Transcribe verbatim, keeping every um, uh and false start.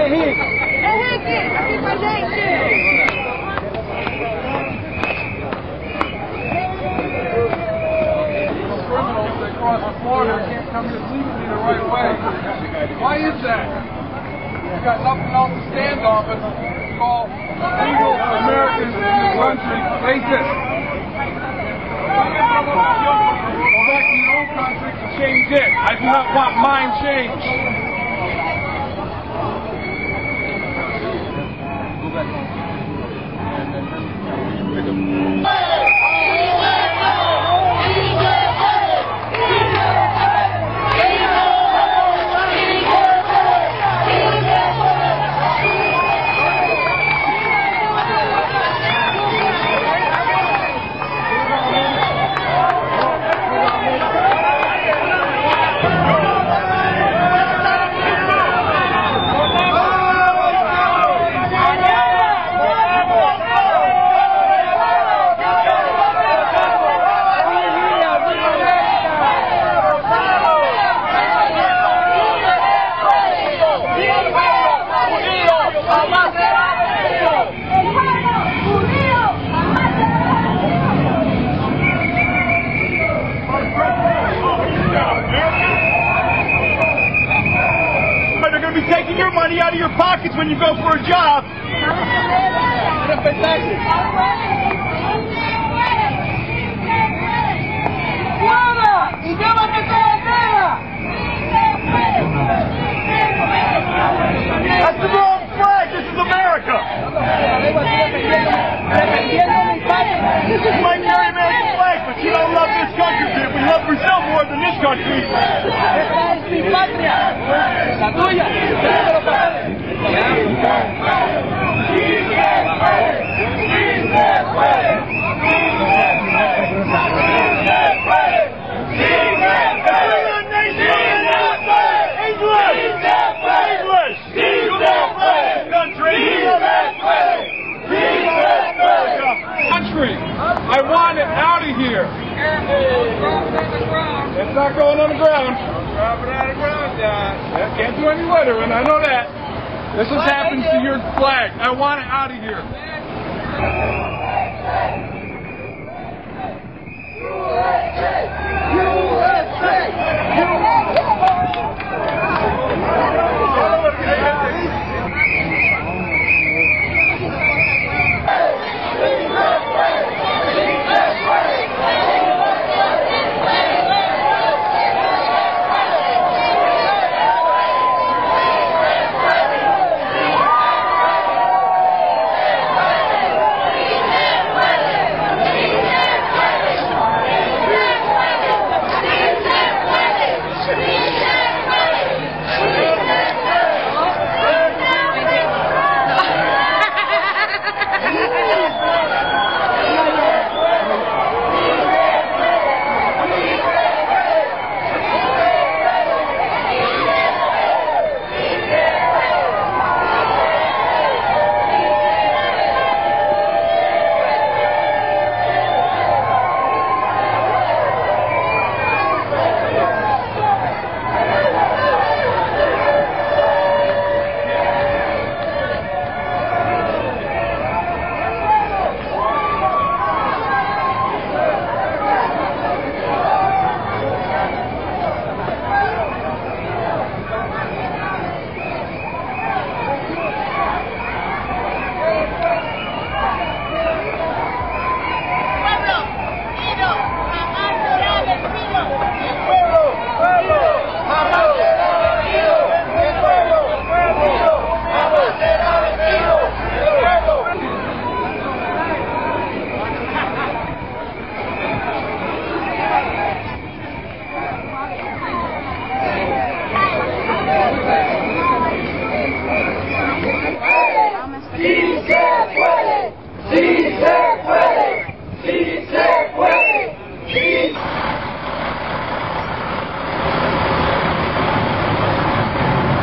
Criminals that cross the border can't come here legally the right way. Why is that? You've got nothing else to stand on but to call legal Americans in this country racist. Go back to your own country to change it. I do not want mine changed. Go back. Taking your money out of your pockets when you go for a job. That's the wrong flag. This is America. You might carry American flag, but you don't love this country. We love Brazil more than this country. La tuya. Country, I want it out of here. It's not going on the ground. Drop it on the ground, John. Yeah, can't do any littering, I know that. This has happened to your flag. I want it out of here.